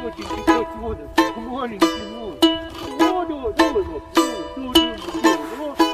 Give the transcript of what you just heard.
Котенький посмотрит, маленький мой. Давай, лапку, давай, давай, давай, давай.